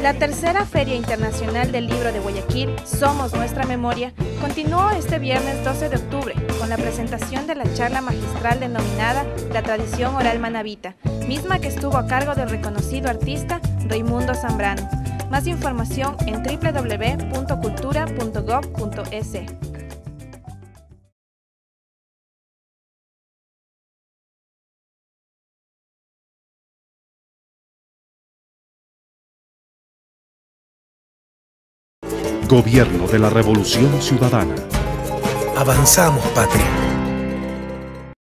La tercera Feria Internacional del Libro de Guayaquil, Somos Nuestra Memoria, continuó este viernes 12 de octubre con la presentación de la charla magistral denominada La Tradición Oral Manabita, misma que estuvo a cargo del reconocido artista Raimundo Zambrano. Más información en www.cultura.gov.es. Gobierno de la Revolución Ciudadana. Avanzamos, patria.